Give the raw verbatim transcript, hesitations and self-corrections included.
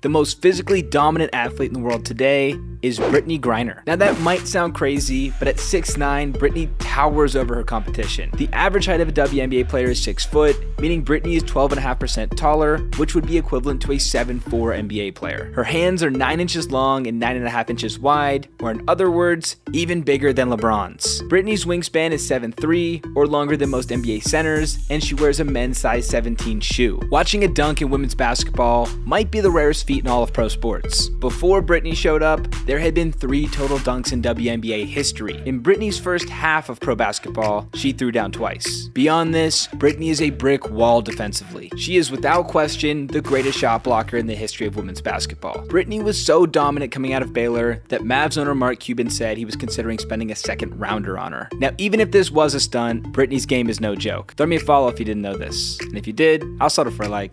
The most physically dominant athlete in the world today is Brittney Griner. Now that might sound crazy, but at six nine, Brittney towers over her competition. The average height of a W N B A player is six foot, meaning Brittney is twelve point five percent taller, which would be equivalent to a seven four N B A player. Her hands are nine inches long and nine point five inches wide, or in other words, even bigger than LeBron's. Brittney's wingspan is seven three, or longer than most N B A centers, and she wears a men's size seventeen shoe. Watching a dunk in women's basketball might be the rarest feat in all of pro sports. Before Brittney showed up, there had been three total dunks in W N B A history. In Brittney's first half of pro basketball, she threw down twice. Beyond this, Brittney is a brick wall defensively. She is without question the greatest shot blocker in the history of women's basketball. Brittney was so dominant coming out of Baylor that Mavs owner Mark Cuban said he was considering spending a second rounder on her. Now, even if this was a stunt, Brittney's game is no joke. Throw me a follow if you didn't know this. And if you did, I'll settle for a like.